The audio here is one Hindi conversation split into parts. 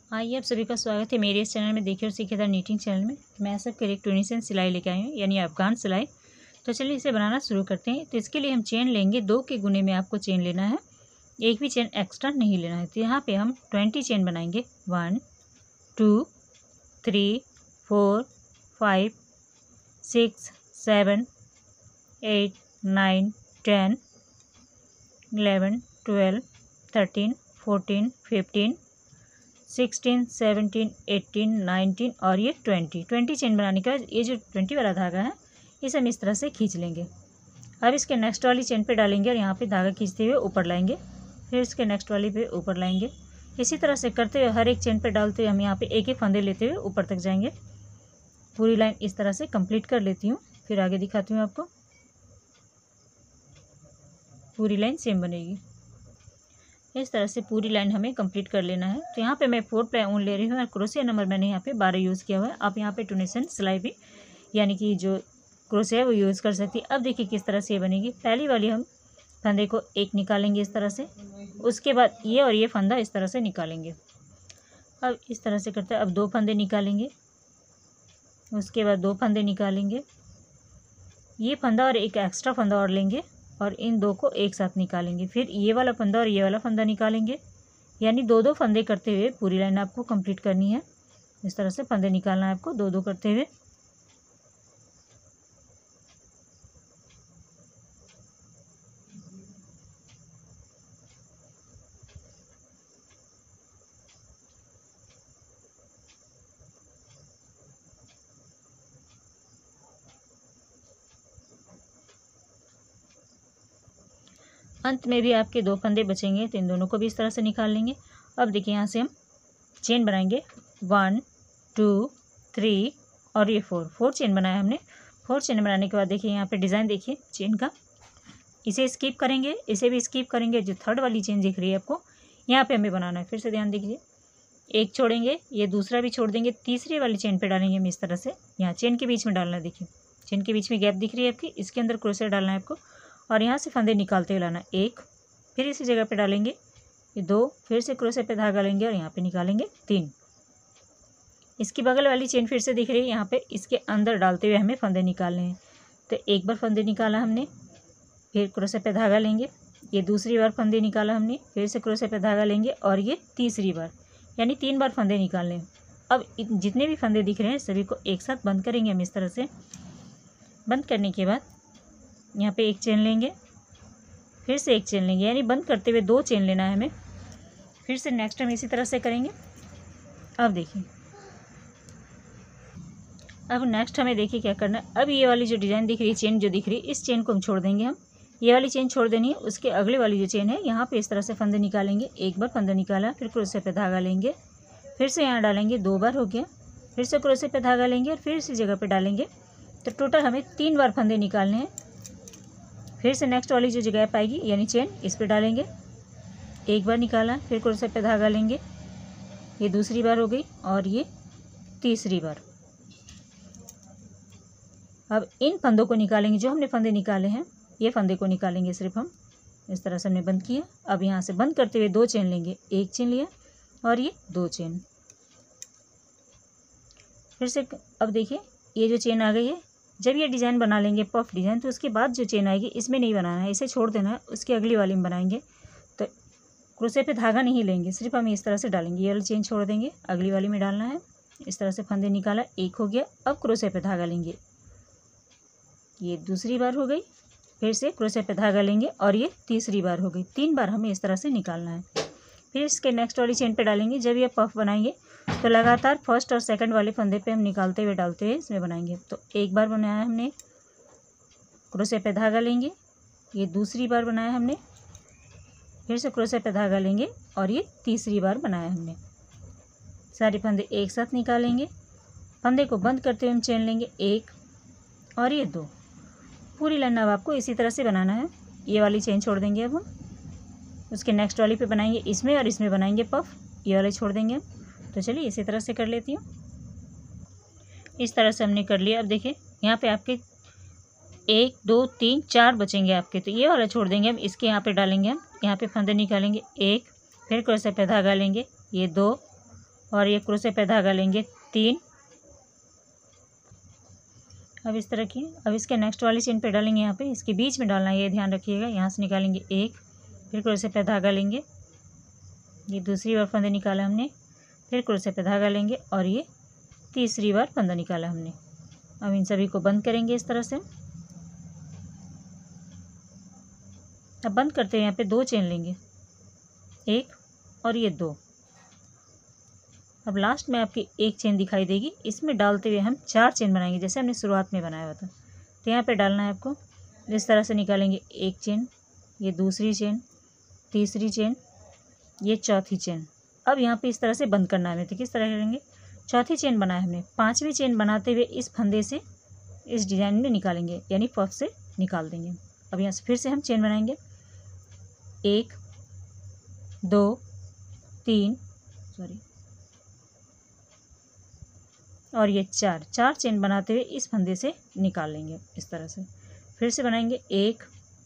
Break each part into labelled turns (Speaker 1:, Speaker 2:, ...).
Speaker 1: आइए आप सभी का स्वागत है मेरे इस चैनल में। देखिए और सीखेदार नीटिंग चैनल में मैं सबके लिए एक ट्यूनिशियन सिलाई लेके आई हूँ, यानी अफगान सिलाई। तो चलिए इसे बनाना शुरू करते हैं। तो इसके लिए हम चेन लेंगे, 2 के गुने में आपको चेन लेना है, एक भी चेन एक्स्ट्रा नहीं लेना है। तो यहाँ पे हम 20 चेन बनाएंगे। 1 2 3 4 5 6 7 8 9 10 11 12 13 14 15 16 17 18 19 और ये 20 चेन बनाने के बाद ये जो 20 वाला धागा है इसे हम इस तरह से खींच लेंगे। अब इसके नेक्स्ट वाली चेन पे डालेंगे और यहाँ पे धागा खींचते हुए ऊपर लाएंगे, फिर इसके नेक्स्ट वाली पे ऊपर लाएंगे। इसी तरह से करते हुए हर एक चेन पे डालते हुए हम यहाँ पे एक एक फंदे लेते हुए ऊपर तक जाएंगे। पूरी लाइन इस तरह से कंप्लीट कर लेती हूँ, फिर आगे दिखाती हूँ आपको। पूरी लाइन सेम बनेगी, इस तरह से पूरी लाइन हमें कंप्लीट कर लेना है। तो यहाँ पे मैं 4 प्लाई ऊन ले रही हूँ और क्रोशिया नंबर मैंने यहाँ पे 12 यूज़ किया हुआ है। आप यहाँ पे ट्यूनिशियन सिलाई भी यानी कि जो क्रोशिया है वो यूज़ कर सकती है। अब देखिए किस तरह से ये बनेगी। पहली वाली हम फंदे को एक निकालेंगे इस तरह से, उसके बाद ये और ये फंदा इस तरह से निकालेंगे। अब इस तरह से करते हैं। अब 2 फंदे निकालेंगे, उसके बाद 2 फंदे निकालेंगे, ये फंदा और एक एक्स्ट्रा फंदा और लेंगे और इन 2 को एक साथ निकालेंगे। फिर ये वाला फंदा और ये वाला फंदा निकालेंगे, यानी 2-2 फंदे करते हुए पूरी लाइन आपको कंप्लीट करनी है। इस तरह से फंदे निकालना है आपको 2-2 करते हुए। अंत में भी आपके 2 फंदे बचेंगे, तो इन दोनों को भी इस तरह से निकाल लेंगे। अब देखिए यहाँ से हम चेन बनाएंगे 1 2 3 और ये 4 चेन बनाया हमने। 4 चेन बनाने के बाद देखिए यहाँ पे डिज़ाइन देखिए चेन का, इसे स्किप करेंगे, इसे भी स्किप करेंगे। जो थर्ड वाली चेन दिख रही है आपको यहाँ पे हमें बनाना है। फिर से ध्यान दीजिए, एक छोड़ेंगे, ये दूसरा भी छोड़ देंगे, तीसरी वाली चेन पे डालेंगे हम इस तरह से। यहाँ चेन के बीच में डालना है, देखिए चेन के बीच में गैप दिख रही है आपकी, इसके अंदर क्रोशिया डालना है आपको और यहाँ से फंदे निकालते हुए लाना। 1, फिर इसी जगह पे डालेंगे ये 2, फिर से क्रोशिया पे धागा लेंगे और यहाँ पे निकालेंगे 3। इसकी बगल वाली चेन फिर से दिख रही है यहाँ पे, इसके अंदर डालते हुए हमें फंदे निकालने हैं। तो एक बार फंदे निकाला हमने, फिर क्रोशिया पे धागा लेंगे, ये दूसरी बार फंदे निकाला हमने, फिर से क्रोशिया पे धागा लेंगे और ये तीसरी बार, यानी 3 बार फंदे निकालने हैं। अब जितने भी फंदे दिख रहे हैं सभी को एक साथ बंद करेंगे हम इस तरह से। बंद करने के बाद यहाँ पे एक चेन लेंगे, फिर से एक चेन लेंगे, यानी बंद करते हुए 2 चेन लेना है हमें। फिर से नेक्स्ट हम इसी तरह से करेंगे। अब देखिए, अब नेक्स्ट हमें देखिए क्या करना है। अब ये वाली जो डिज़ाइन दिख रही है, चेन जो दिख रही है, इस चेन को हम छोड़ देंगे। हम ये वाली चेन छोड़ देनी है, उसके अगले वाली जो चेन है यहाँ पे इस तरह से फंदे निकालेंगे। एक बार फंदा निकाला, फिर क्रोशिया पे धागा लेंगे, फिर से यहाँ डालेंगे, 2 बार हो गया, फिर से क्रोशिया पे धागा लेंगे और फिर इसी जगह पे डालेंगे। तो टोटल हमें 3 बार फंदे निकालने हैं। फिर से नेक्स्ट वाली जो जगह पाएगी यानी चेन, इस पे डालेंगे, एक बार निकाला, फिर क्रोशिया पे धागा लेंगे, ये दूसरी बार हो गई और ये तीसरी बार। अब इन फंदों को निकालेंगे, जो हमने फंदे निकाले हैं ये फंदे को निकालेंगे सिर्फ हम। इस तरह से हमने बंद किया। अब यहाँ से बंद करते हुए 2 चेन लेंगे, एक चेन लिया और ये 2 चेन। फिर से अब देखिए ये जो चेन आ गई है, जब ये डिज़ाइन बना लेंगे पफ डिज़ाइन, तो उसके बाद जो चेन आएगी इसमें नहीं बनाना है, इसे छोड़ देना है, उसकी अगली वाली में बनाएंगे। तो क्रोशिया पे धागा नहीं लेंगे, सिर्फ हम इस तरह से डालेंगे, ये वाली चेन छोड़ देंगे, अगली वाली में डालना है। इस तरह से फंदे निकाला, एक हो गया। अब क्रोशिया पे धागा लेंगे, ये दूसरी बार हो गई, फिर से क्रोशिया पे धागा लेंगे और ये तीसरी बार हो गई। 3 बार हमें इस तरह से निकालना है। फिर इसके नेक्स्ट वाली चेन पे डालेंगे। जब ये पफ बनाएंगे तो लगातार फर्स्ट और सेकंड वाले फंदे पे हम निकालते हुए डालते हुए इसमें बनाएंगे। तो एक बार बनाया हमने, क्रोशिया पे धागा लेंगे, ये दूसरी बार बनाया हमने, फिर से क्रोशिया पे धागा लेंगे और ये तीसरी बार बनाया हमने। सारे फंदे एक साथ निकालेंगे, फंदे को बंद करते हुए हम चेन लेंगे, 1 और ये 2। पूरी लाइन अब आपको इसी तरह से बनाना है। ये वाली चेन छोड़ देंगे अब हम, उसके नेक्स्ट वाली पे बनाएंगे, इसमें और इसमें बनाएंगे पफ, ये वाले छोड़ देंगे हम। तो चलिए इसी तरह से कर लेती हूँ। इस तरह से हमने कर लिया। अब देखिए यहाँ पे आपके 1 2 3 4 बचेंगे आपके, तो ये वाला छोड़ देंगे हम, इसके यहाँ पे डालेंगे हम, यहाँ पे फंदे निकालेंगे, 1, फिर क्रोशिया पे धागा लेंगे, ये 2 और ये क्रोशे पे धागा लेंगे 3। अब इस तरह की, अब इसके नेक्स्ट वाली चेन पे डालेंगे, यहाँ पे इसके बीच में डालना है, ये ध्यान रखिएगा। यहाँ से निकालेंगे 1, फिर क्रोशे पे धागा लेंगे, ये दूसरी बार फंदे निकाला हमने, फिर क्रोशे पे धागा लेंगे और ये तीसरी बार फंदा निकाला हमने। अब इन सभी को बंद करेंगे इस तरह से। अब बंद करते हुए यहाँ पे 2 चेन लेंगे, 1 और ये 2। अब लास्ट में आपकी 1 चेन दिखाई देगी, इसमें डालते हुए हम 4 चेन बनाएंगे जैसे हमने शुरुआत में बनाया हुआ था। तो यहाँ पे डालना है आपको, इस तरह से निकालेंगे 1 चेन, ये दूसरी चेन, तीसरी चेन, ये चौथी चेन। अब यहाँ पे इस तरह से बंद करना है। तो किस तरह करेंगे, चौथी चेन बनाया हमने, 5वीं चेन बनाते हुए इस फंदे से इस डिज़ाइन में निकालेंगे, यानी पफ से निकाल देंगे। अब यहाँ से फिर से हम चेन बनाएंगे, 1 2 3 और ये 4 चेन बनाते हुए इस फंदे से निकाल लेंगे इस तरह से। फिर से बनाएंगे 1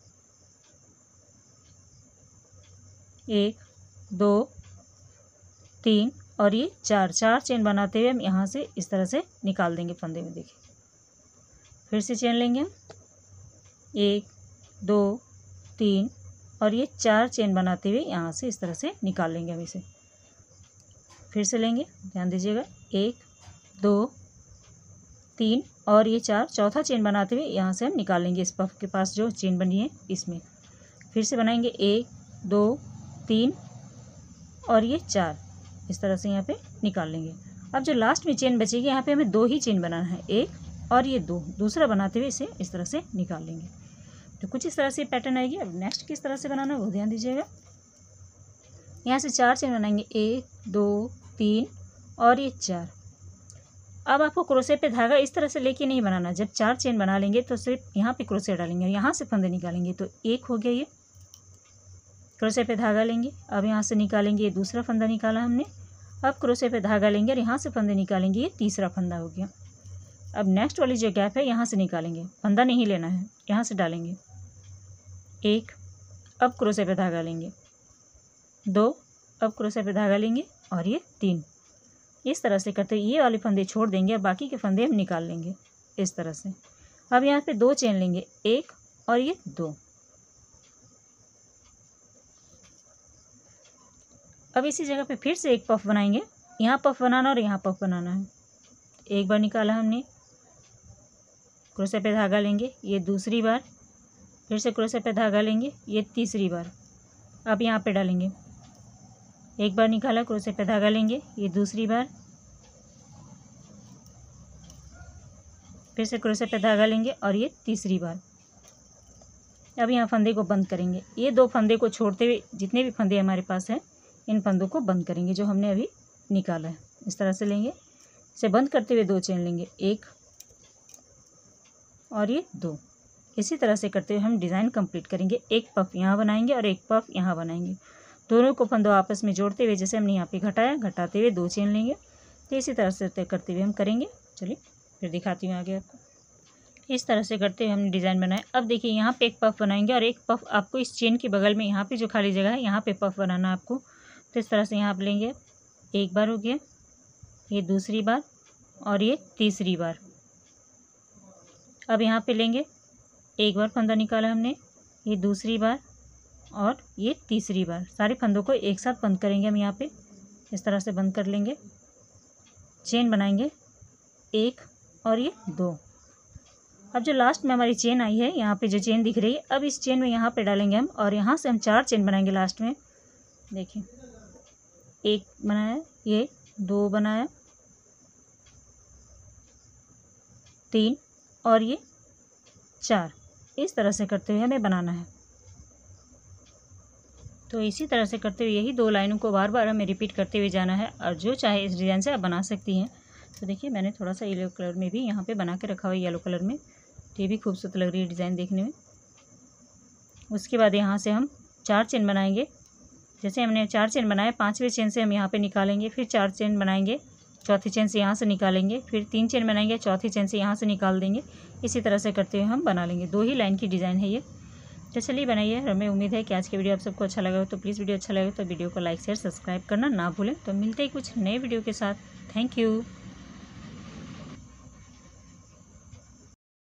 Speaker 1: 2 3 और ये 4 चेन बनाते हुए हम यहाँ से इस तरह से निकाल देंगे फंदे में। देखिए, फिर से चेन लेंगे हम, 1 2 3 और ये 4 चेन बनाते हुए यहाँ से इस तरह से निकाल लेंगे हम इसे। फिर से लेंगे, ध्यान दीजिएगा, 1 2 3 और ये 4, चौथा चेन बनाते हुए यहाँ से हम निकाल लेंगे इस पफ के पास जो चेन बनी है इसमें। फिर से बनाएंगे 1 2 3 और ये 4, इस तरह से यहाँ पे निकाल लेंगे। अब जो लास्ट में चेन बचेगी यहाँ पे हमें 2 ही चेन बनाना है, 1 और ये 2, दूसरा बनाते हुए इसे इस तरह से निकाल लेंगे। तो कुछ इस तरह से पैटर्न आएगी। अब नेक्स्ट किस तरह से बनाना है वो ध्यान दीजिएगा। यहाँ से 4 चेन बनाएंगे, 1 2 3 और ये 4। अब आपको क्रोशे पे धागा इस तरह से लेके नहीं बनाना। जब 4 चेन बना लेंगे तो सिर्फ यहाँ पे क्रोशे डालेंगे और यहाँ से फंदे निकालेंगे। तो 1 हो गया, ये क्रोशे पे धागा लेंगे, अब यहाँ से निकालेंगे, ये दूसरा फंदा निकाला हमने। अब क्रोशे पे धागा लेंगे और यहाँ से फंदे निकालेंगे, ये तीसरा फंदा हो गया। अब नेक्स्ट वाली जो गैप है यहाँ से निकालेंगे, फंदा नहीं लेना है, यहाँ से डालेंगे 1, अब क्रोशे पे धागा लेंगे 2, अब क्रोशे पे धागा लेंगे और ये 3। इस तरह से करते ये वाले फंदे छोड़ देंगे और बाकी के फंदे हम निकाल लेंगे इस तरह से। अब यहाँ पे 2 चेन लेंगे, 1 और ये 2। अब इसी जगह पे फिर से एक पफ बनाएंगे, यहाँ पफ बनाना और यहाँ पफ बनाना है। एक बार निकाला हमने, क्रोशे पे धागा लेंगे, ये दूसरी बार, फिर से क्रोशे पे धागा लेंगे, ये तीसरी बार। अब यहाँ पे डालेंगे, एक बार निकाला, क्रोशे पे धागा लेंगे, ये दूसरी बार, फिर से क्रोशे पे धागा लेंगे और ये तीसरी बार। अब यहाँ फंदे को बंद करेंगे, ये 2 फंदे को छोड़ते हुए जितने भी फंदे हमारे पास हैं इन फंदों को बंद करेंगे जो हमने अभी निकाला है। इस तरह से लेंगे, इसे बंद करते हुए 2 चेन लेंगे, 1 और ये 2। इसी तरह से करते हुए हम डिज़ाइन कंप्लीट करेंगे। एक पफ यहाँ बनाएंगे और एक पफ यहाँ बनाएंगे, दोनों को फंदों आपस में जोड़ते हुए जैसे हमने यहाँ पे घटाया, घटाते हुए 2 चेन लेंगे। तो इसी तरह से करते हुए हम करेंगे। चलिए फिर दिखाती हूँ आगे आपको। इस तरह से करते हुए हमने डिज़ाइन बनाया। अब देखिए यहाँ पे एक पफ बनाएंगे और एक पफ आपको इस चेन के बगल में यहाँ पे जो खाली जगह है यहाँ पे पफ बनाना आपको। तो इस तरह से यहाँ पे लेंगे, एक बार हो गया, ये दूसरी बार और ये तीसरी बार। अब यहाँ पे लेंगे, एक बार फंदा निकाला हमने, ये दूसरी बार और ये तीसरी बार। सारे फंदों को एक साथ बंद करेंगे हम यहाँ पे, इस तरह से बंद कर लेंगे। चेन बनाएंगे 1 और ये 2। अब जो लास्ट में हमारी चेन आई है, यहाँ पे जो चेन दिख रही है, अब इस चेन में यहाँ पे डालेंगे हम और यहाँ से हम 4 चेन बनाएंगे लास्ट में। देखिए, 1 बनाया, ये 2 बनाया, 3 और ये 4। इस तरह से करते हुए हमें बनाना है। तो इसी तरह से करते हुए यही 2 लाइनों को बार बार हमें रिपीट करते हुए जाना है और जो चाहे इस डिज़ाइन से आप बना सकती हैं। तो देखिए मैंने थोड़ा सा येलो कलर में भी यहाँ पे बना के रखा हुआ है, येलो कलर में। तो ये भी खूबसूरत लग रही है डिज़ाइन देखने में। उसके बाद यहाँ से हम 4 चेन बनाएंगे। जैसे हमने 4 चेन बनाए, 5वें चेन से हम यहाँ पे निकालेंगे, फिर 4 चेन बनाएंगे, चौथी चेन से यहाँ से निकालेंगे, फिर 3 चेन बनाएंगे, चौथी चेन से यहाँ से निकाल देंगे। इसी तरह से करते हुए हम बना लेंगे। 2 ही लाइन की डिज़ाइन है ये। तो चलिए बनाइए। और हमें उम्मीद है कि आज की वीडियो आप सबको अच्छा लगा हो। तो प्लीज़ वीडियो अच्छा लगा तो वीडियो को लाइक शेयर सब्सक्राइब करना ना भूलें। तो मिलते ही कुछ नए वीडियो के साथ। Thank you.